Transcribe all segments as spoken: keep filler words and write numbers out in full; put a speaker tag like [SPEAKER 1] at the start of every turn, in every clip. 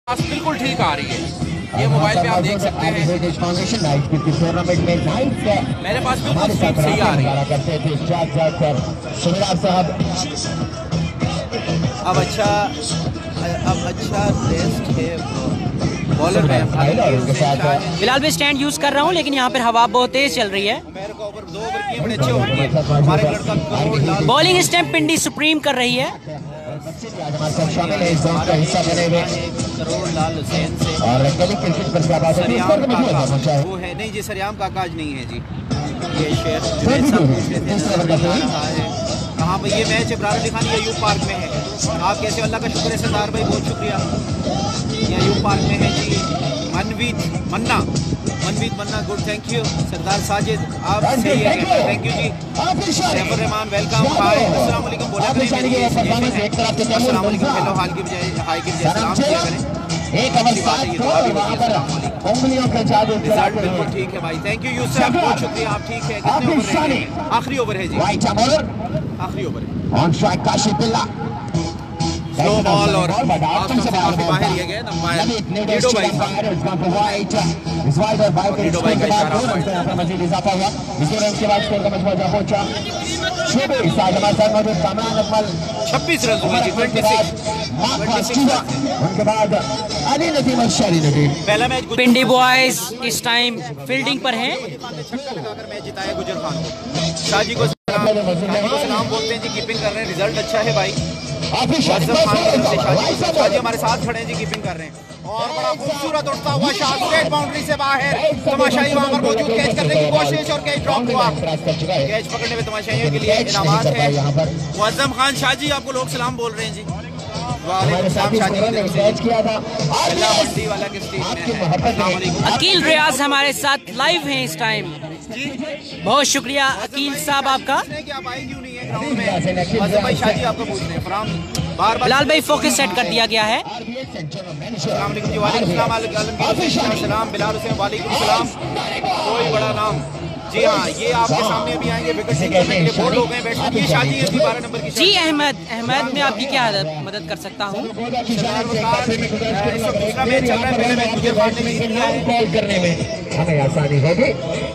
[SPEAKER 1] बिल्कुल ठीक आ रही है। ये मोबाइल पे आप देख सकते हैं, मेरे पास बिल्कुल स्पीड सही आ रही है। अब अच्छा अब अच्छा रेस्ट है बॉलर में।
[SPEAKER 2] फिलहाल मैं स्टैंड यूज कर रहा हूँ, लेकिन यहाँ पर हवा बहुत तेज चल रही है।
[SPEAKER 1] मेरे को ओवर दो ओवर किए बड़े अच्छे ओवर किए हमारे लड़का।
[SPEAKER 2] बॉलिंग स्टैम्प पिंडी सुप्रीम कर रही है।
[SPEAKER 3] शामिल है इस ग्राउंड का हिस्सा बने हुए
[SPEAKER 1] करोड़ लाल हुसैन से
[SPEAKER 3] और गली क्रिकेट पर क्या बात है
[SPEAKER 1] वो है नहीं जी, सरियाम काका आज नहीं है जी। ये शेर कहाँ पर ये मैच इब्रार अली खान अयूब पार्क में है। आप कैसे? अल्लाह का शुक्र है सरदार भाई, बहुत शुक्रिया। ये अयूब पार्क में है जी। Manveet Manna Manveet Manna good, thank you. Sardar Sajid आप सही है, थैंक यू जी। सैफुर रहमान वेलकम, हाय अस्सलाम वालेकुम बोला करें। अस्सलाम वालेकुम, हेलो हाल की बजाय हाय की बजाय सलाम किया करें।
[SPEAKER 3] एक उंगलियों का जादू।
[SPEAKER 1] रिजल्ट बिल्कुल ठीक है भाई, थैंक यू यूसुफ, बहुत शुक्रिया। आप ठीक है? कितने ओवर रह गए? आखिरी ओवर है जी, आखिरी ओवर है। स्लो बॉल और काफी बाहर लिए गए नंबर लीडो भाई लीडो भाई का इशारा छब्बीस रन हुए जी,
[SPEAKER 3] उनके बाद अली नदीम और शरी नदीम।
[SPEAKER 1] पहला मैच
[SPEAKER 2] पिंडी बॉयज इस टाइम फील्डिंग पर हैं।
[SPEAKER 1] छक्का लगाकर मैच जिताया गुजर खान को। शाह जी को सलाम, सलाम बोलते हैं जी, कीपिंग कर रहे हैं, रिजल्ट अच्छा है भाई। शाह जी हमारे साथ खड़े हैं जी, कीपिंग कर रहे हैं। और बड़ा खूबसूरत उठता हुआ शाह स्ट्रेट बाउंड्री से बाहर, तमाशाई वहां पर मौजूद, कैच करने की कोशिश और कैच ड्रॉप हुआ। कैच पकड़ने में तमाशाइयों के लिए इनामात है। मुअज्जम खान शाह जी आपको लोग सलाम बोल रहे हैं जी।
[SPEAKER 2] अकील रियाज हमारे साथ लाइव हैं इस टाइम। बहुत शुक्रिया अकील साहब आपका। बिलाल भाई फोकस सेट कर दिया गया है।
[SPEAKER 1] कोई बड़ा नाम जी, हाँ ये आपके सामने अभी आएंगे, विकेट करने के लिए बोल्ड हो गए बैट्समैन। ये शादी है बारह नंबर की
[SPEAKER 2] जी। अहमद अहमद मैं आपकी क्या मदद कर सकता हूँ?
[SPEAKER 1] दूसरा मैच चल रहा है, पहले मैच गुजर खान ने जीत लिया है,
[SPEAKER 3] करने में हमें आसानी होगी।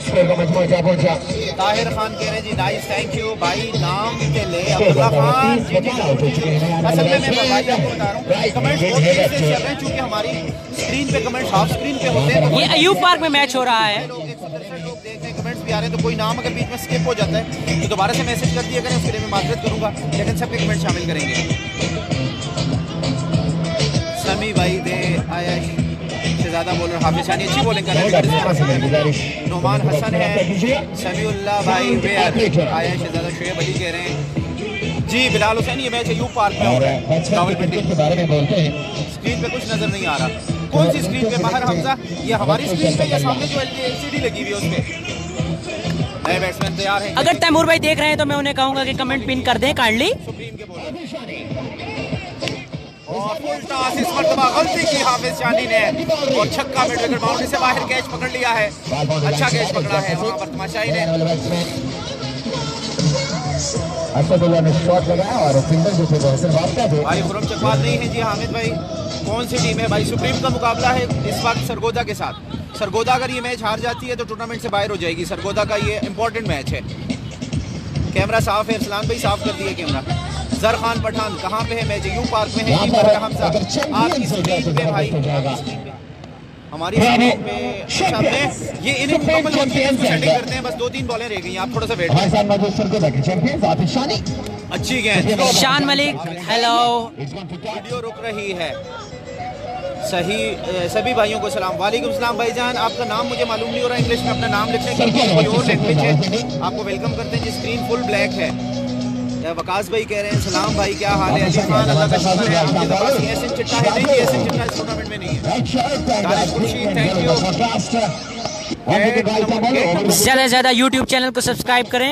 [SPEAKER 1] ताहिर खान कह रहे हैं जी नाइस, थैंक यू भाई। नाम के ले अब्दुल्ला खान। असल में मैं भाई आपको बता रहा हूँ, कमेंट्स बहुत तेज से चल रहे हैं क्योंकि हमारी स्क्रीन पे कमेंट्स हाफ स्क्रीन पे होते हैं।
[SPEAKER 2] ये अयूब पार्क में मैच हो रहा है,
[SPEAKER 1] लोग देख रहे हैं, कमेंट्स भी आ रहे हैं, तो कोई नाम अगर बीच में स्किप हो जाता है तो दोबारा से मैसेज कर दिया करें, उसके लिए मैं माजरत करूँगा, लेकिन सबके कमेंट शामिल करेंगे। समी भाई दे आया से ज़्यादा बॉलर हाफिज शानी अच्छी बॉलिंग कर रहे हैं। नोमान हसन है, समीउल्लाह भाई वेयर आया से ज़्यादा शुएब अली कह रहे हैं जी। बिलाल हुसैन ये मैच यूप पार्क में हो रहा है, रावलपिंडी के बारे में बोलते हैं। स्क्रीन पे कुछ नजर नहीं आ रहा, कौन सी स्क्रीन पे? बाहर हमजा, ये हमारी स्क्रीन पे या सामने जो एलसीडी लगी हुई है उसपे? नए बैट्समैन तैयार हैं।
[SPEAKER 2] अगर तैमूर भाई देख रहे हैं तो मैं उन्हें कहूंगा कि कमेंट पिन कर दें काइंडली।
[SPEAKER 1] और फुल टॉस इस मर्तबा गलती की हाफिज शानी ने, और छक्का मिड विकेट बाउंड्री से बाहर कैच पकड़ लिया है। अच्छा कैच पकड़ा है वहां पर तमाशाई ने।
[SPEAKER 3] शॉट लगाया और फील्डर जो थे वो
[SPEAKER 1] भाई खुर्रम चकवाल नहीं है जी। हामिद भाई कौन सी टीम है भाई? सुप्रीम का मुकाबला है इस वक्त सरगोदा के साथ। सरगोदा अगर ये मैच हार जाती है तो टूर्नामेंट से बाहर हो जाएगी। सरगोदा का ये इंपॉर्टेंट मैच है। कैमरा साफ है, सलाम भाई साफ कर दिए कैमरा। जर खान पठान कहाँ पे है? मैच यू पार्क में है। आपकी स्क्रीन पे भाई, हमारी स्क्रीन पे सामने ये इनिंग मुकम्मल होती है, सेटिंग करते हैं, बस दो तीन बॉलें रह गई, आप थोड़ा सा वेट करें। अच्छी गेंद
[SPEAKER 2] शान मलिक, हेलो।
[SPEAKER 1] वीडियो रुक रही है। सही सभी भाइयों को सलाम। वालेकुम सलाम भाईजान, आपका नाम मुझे मालूम नहीं हो रहा, इंग्लिश में अपना नाम लिखने की कोई और लैंग्वेज है। आपको वेलकम करते हैं जी। स्क्रीन फुल ब्लैक है। वकास भाई कह रहे हैं सलाम भाई क्या हाल है? अली खान अल्लाह का शुक्र है। आपके पास एसिन चिट्टा है? नहीं, एसिन चिट्टा इस टूर्नामेंट में नहीं है। Thank you.
[SPEAKER 2] ज्यादा से ज्यादा यूट्यूब चैनल को सब्सक्राइब करें।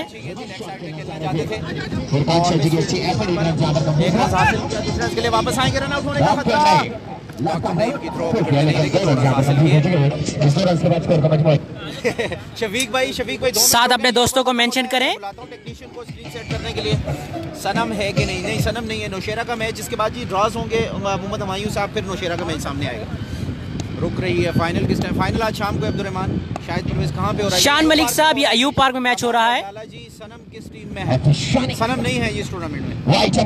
[SPEAKER 1] के लिए वापस आएंगे, रन आउट होने का खतरा। शफीक भाई शफीक भाई
[SPEAKER 2] साथ अपने दोस्तों को मेंशन करें।
[SPEAKER 1] टेक्नीशियन को स्क्रीन सेट करने के लिए सनम है कि नहीं? नहीं सनम नहीं है। नौशेरा का मैच जिसके बाद जी ड्रॉज होंगे मोहम्मद हमायूं साहब, फिर नौशेरा का मैच सामने आएगा। रुक रही है फाइनल किस टाइम? फाइनल आज शाम को अब्दुर्रहमान शायद परवेज कहाँ पे हो रहा है?
[SPEAKER 2] शान मलिक साहब ये अयूब पार्क में मैच हो रहा है।
[SPEAKER 1] जी सनम किस टीम में है? सनम नहीं है इस टूर्नामेंट में।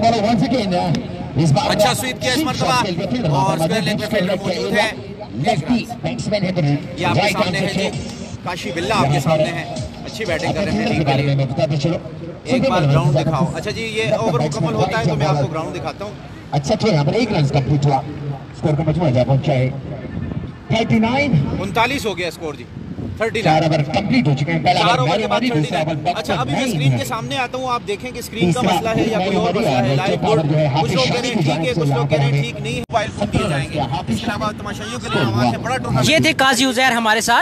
[SPEAKER 1] अच्छा स्वीप किया इस मरतबा और स्क्वायर लेग में फील्डर मौजूद है। ये आपके सामने है जी काशी बिल्ला, आपके सामने है। अच्छी बैटिंग कर रहे हैं टीम के लिए। एक बार ग्राउंड दिखाओ। अच्छा जी ये ओवर मुकम्मल होता है तो मैं आपको ग्राउंड दिखाता हूँ।
[SPEAKER 3] अच्छा तो यहाँ पर एक रन कंप्लीट हुआ, स्कोर का मजमूआ जा पहुंचा है उनतालीस
[SPEAKER 1] उनतालीस हो गया स्कोर जी। थर्टी
[SPEAKER 3] चार ओवर कंप्लीट हो चुके हैं। पहला
[SPEAKER 1] चार ओवर के बाद
[SPEAKER 3] दूसरा
[SPEAKER 1] थर्टी
[SPEAKER 3] ओवर
[SPEAKER 1] नाइन। अच्छा अभी मैं स्क्रीन के सामने आता हूँ, आप देखें कि स्क्रीन का मसला है या कोई और मसला है। लाइव बोर्ड कुछ लोग कह रहे हैं ठीक है, कुछ लोग कह रहे हैं ठीक नहीं है। मोबाइल फोन दिए जाएंगे। इसके अलावा तमाशाइयों के लिए आवाज है बड़ा टूर्नामेंट।
[SPEAKER 2] ये थे काजी उजैर हमारे साथ।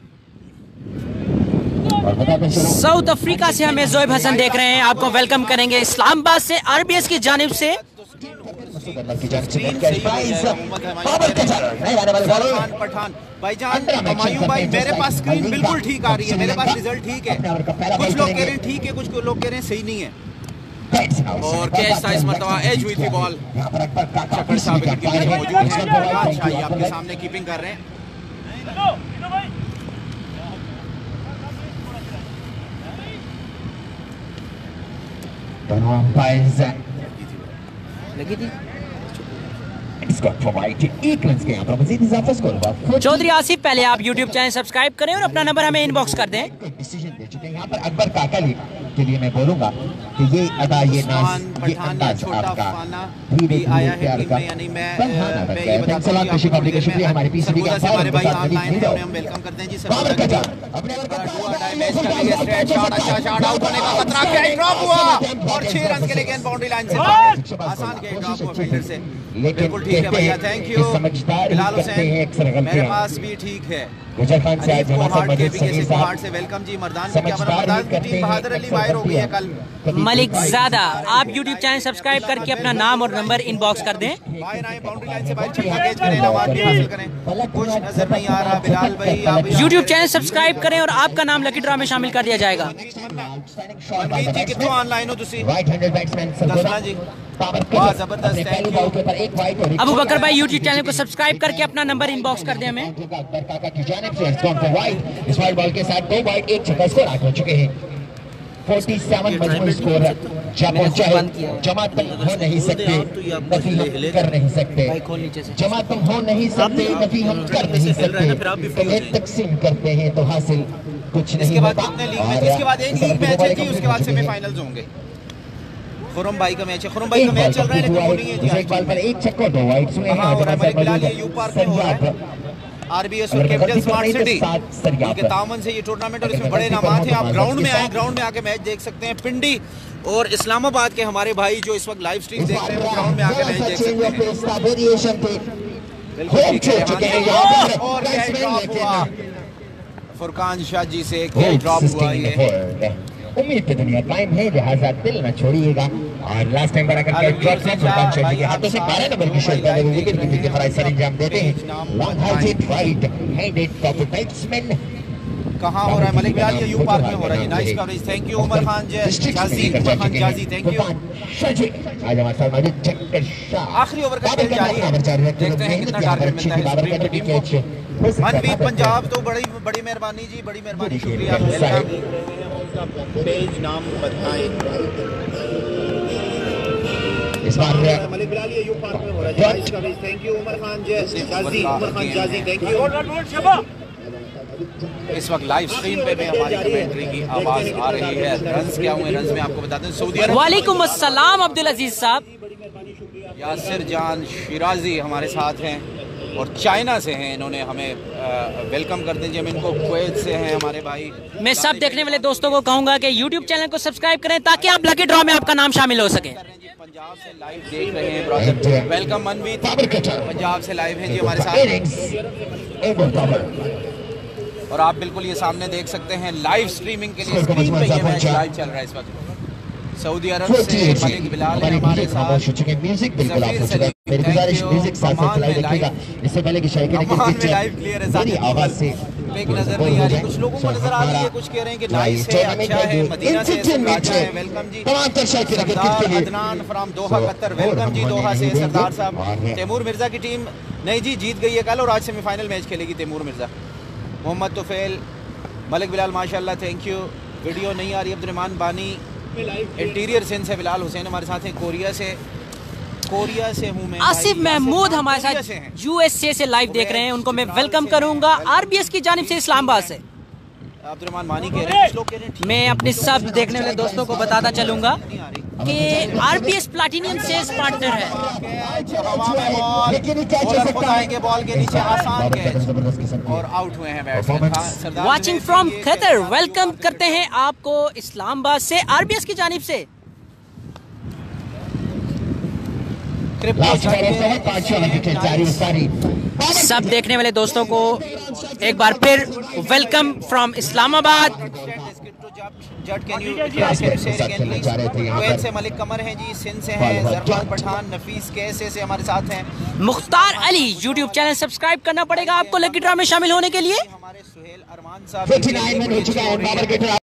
[SPEAKER 2] साउथ अफ्रीका से हमें जोएब हसन देख रहे हैं, आपको वेलकम करेंगे इस्लामाबाद से आरबीएस की जानिब से।
[SPEAKER 1] पठान भाईजान हमायूं भाई मेरे पास स्क्रीन बिल्कुल ठीक आ रही है, मेरे पास रिजल्ट ठीक है। कुछ लोग कह रहे हैं ठीक है, कुछ लोग कह रहे हैं सही नहीं है। और कैच था इस मरतबा, एज हुई थी बॉल। चक्कर साहब विकेट कीपर मौजूद हैं, शाही आपके सामने कीपिंग कर रहे हैं।
[SPEAKER 3] दोनों अंपायर्स
[SPEAKER 2] लगी थी। चौधरी आसिफ पहले आप यूट्यूब चैनल सब्सक्राइब करें और अपना नंबर हमें इनबॉक्स कर दें।
[SPEAKER 3] डिसीजन दे चुके हैं यहाँ पर अकबर काकली के लिए मैं बोलूंगा कि ये अदा ये नाज ये अंदाज आपका धीरे धीरे प्यार का बढ़ाना रखा है। थैंक्स अ लॉट कृषि पब्लिक का शुक्रिया। हमारे पीसीबी का
[SPEAKER 1] हमारे भाई ऑनलाइन है, उन्हें हम वेलकम करते हैं जी।
[SPEAKER 3] बाबर का चार अपने ओवर का
[SPEAKER 1] मैच का लिए स्ट्रेट शॉट, अच्छा शॉट, आउट होने का खतरा, कैच ड्रॉप हुआ और छह रन के लिए गेंद बाउंड्री लाइन से बाहर। आसान कैच ड्रॉप हुआ फील्डर से। बिल्कुल ठीक है भैया, थैंक यू बिलाल हुसैन। मेरे पास भी ठीक है।
[SPEAKER 3] गुजर खान से आज हमारे साथ मौजूद समीर साहब
[SPEAKER 1] से वेलकम जी। मर्दान में क्या बना? मर्दान की टीम बहादुर अली बाहर हो गई है कल।
[SPEAKER 2] मलिक ज़ादा आप यूट्यूब चैनल सब्सक्राइब करके अपना नाम और नंबर इनबॉक्स कर दें।
[SPEAKER 1] बाहर आए, बाउंड्री लाइन से बाहर छक्का कैच करें, इनामात भी हासिल करें। कुछ नजर नहीं आ रहा बिलाल भाई, आप
[SPEAKER 2] यूट्यूब चैनल सब्सक्राइब करें और आपका नाम लकी ड्रॉ में शामिल कर दिया जाएगा।
[SPEAKER 1] कितने ऑनलाइन हो तुसी?
[SPEAKER 3] राइट हैंडेड बैट्समैन
[SPEAKER 1] दसना जी, वाह जबरदस्त, थैंक यू।
[SPEAKER 2] अबू बकर भाई यूट्यूब चैनल को सब्सक्राइब करके अपना नंबर इनबॉक्स कर दें हमें।
[SPEAKER 3] इस वाइड बॉल के साथ दो वाइड एक छक्का स्कोर आउट हो चुके हैं। सैंतालीस मजमूई स्कोर जा पहुंचा है। जमा तुम हो नहीं सकते नफी हम कर नहीं सकते, जमा तुम हो नहीं सकते नफी हम कर नहीं सकते, तुम्हें तकसीम करते हैं तो हासिल कुछ नहीं
[SPEAKER 1] इसके बाद
[SPEAKER 3] होता।
[SPEAKER 1] कितने लीग मैच? इसके बाद एक लीग मैच है जी, उसके बाद सेमीफाइनल्स होंगे। खुर्रम भाई का मैच है, खुर्रम भाई का मैच चल रहा है लेकिन वो नहीं है जी।
[SPEAKER 3] एक बॉल पर एक छक्का दो वाइड हुए हैं।
[SPEAKER 1] और मलिक बिलाल ये यू पार्क में हो रहा है। आरबीएस और कैपिटल स्मार्ट सिटी के तामन से ये टूर्नामेंट और इसमें बड़े इनामात हैं। आप ग्राउंड में आए, ग्राउंड में आके मैच देख सकते हैं। पिंडी और इस्लामाबाद के हमारे भाई जो इस वक्त लाइव स्ट्रीम देख रहे हैं वो ग्राउंड में आके मैच देख सकते हैं। और कैच ड्रॉप हुआ फुरकान शाह जी से, कैच ड्रॉप हुआ ये।
[SPEAKER 3] उम्मीद पे दुनिया कायम है, लिहाजा दिल न छोड़िएगा। और लास्ट टाइम बड़ा करके ड्रॉप से फुरकान शाह जी के हाथों से बारह नंबर की शॉट पहले विकेट कीपिंग के फराइज सर अंजाम देते हैं। Long high hit right handed top batsman
[SPEAKER 1] कहां हो रहा है? मलिक बिलाल ये यू पार्क में हो रहा है। Nice coverage, thank you Umar Khan Jaji, Umar Khan जाजी, थैंक यू।
[SPEAKER 3] आज हमारे साथ मौजूद चक्कर शाह।
[SPEAKER 1] आखिरी ओवर का खेल जारी है, देखते हैं कितना टारगेट मिलता है सुप्रीम की टीम को। मनवीर पंजाब तो बड़ी बड़ी मेहरबानी जी, बड़ी मेहरबानी, शुक्रिया। पेज नाम बताएं।
[SPEAKER 3] इस बार
[SPEAKER 1] मलिक बिलाल ये यू पार्क में हो रहा है। Nice coverage, thank you Umar Khan Jaji, Umar Khan जाजी, थैंक यू। इस वक्त लाइव स्ट्रीम पे में हमारी कमेंट्री की आवाज आ रही है। रन्स क्या हुए? रन्स में आपको बताते हैं सऊदी अरब।
[SPEAKER 2] वालेकुम अस्सलाम अब्दुल अजीज साहब।
[SPEAKER 1] यासिर जान शिराजी हमारे साथ हैं और चाइना से हैं, इन्होंने हमें वेलकम करते हैं। हम इनको कुवैत से हैं हमारे भाई।
[SPEAKER 2] मैं सब देखने वाले दोस्तों को कहूंगा कि यूट्यूब चैनल को सब्सक्राइब करें ताकि आप लकी ड्रॉ में आपका नाम शामिल हो सके।
[SPEAKER 1] पंजाब से लाइव देख रहे हैं ब्रदर, वेलकम मनवीर, पंजाब से लाइव हैं जी हमारे साथ। और आप बिल्कुल ये सामने देख सकते हैं लाइव स्ट्रीमिंग के लिए स्क्रीन पे ये मैच लाइव चल रहा है इस वक्त। सऊदी अरब से मलिक बिलाल हमारे साथ।
[SPEAKER 3] मेरी गुजारिश म्यूजिक साथ साथ चलाई रखिएगा इससे पहले कि शायद
[SPEAKER 1] लाइव क्लियर है,
[SPEAKER 3] मेरी आवाज से
[SPEAKER 1] फेक नजर नहीं आ रही। कुछ लोगों को नजर आ रही है, कुछ कह रहे हैं कि नाइस है, अच्छा है, मदीना से राजा है, वेलकम जी। Sardar Adnan from Doha Qatar, welcome जी दोहा से सरदार साहब। तैमूर मिर्जा की टीम नहीं जी जीत गई है कल और आज सेमीफाइनल मैच खेलेगी तैमूर मिर्जा। मोहम्मद तुफैल, मलिक बिलाल माशाल्लाह थैंक यू। वीडियो नहीं आ रही। अब्दुर्रहमान बानी इंटीरियर सिंध से, बिलाल हुसैन हमारे साथ हैं कोरिया से, कोरिया से हूँ मैं।
[SPEAKER 2] आसिफ महमूद हमारे साथ यूएसए से लाइव देख रहे हैं, उनको मैं वेलकम करूंगा आरबीएस की जानिब से इस्लामाबाद से।
[SPEAKER 1] अब्दुर्रहमान मानी कह रहे हैं, कुछ लोग कह रहे हैं
[SPEAKER 2] मैं अपने सब देखने वाले दोस्तों को बताता चलूंगा कि आरबीएस प्लैटिनियम सेल्स पार्टनर है।
[SPEAKER 1] आएंगे बॉल के नीचे आसान कैच और आउट हुए हैं batsman.
[SPEAKER 2] Watching from Qatar, welcome करते हैं आपको इस्लामाबाद से आरबीएस की जानिब से। सब देखने वाले दोस्तों को एक बार फिर वेलकम फ्रॉम इस्लामाबाद।
[SPEAKER 1] से मलिक कमर हैं जी, सिंध से हैं, जरफान पठान, नफीस कैसे से हमारे साथ हैं,
[SPEAKER 2] Mukhtar Ali. YouTube channel subscribe करना पड़ेगा आपको लकी ड्रा में शामिल होने के लिए।
[SPEAKER 1] हमारे सुहेल अरमान साहब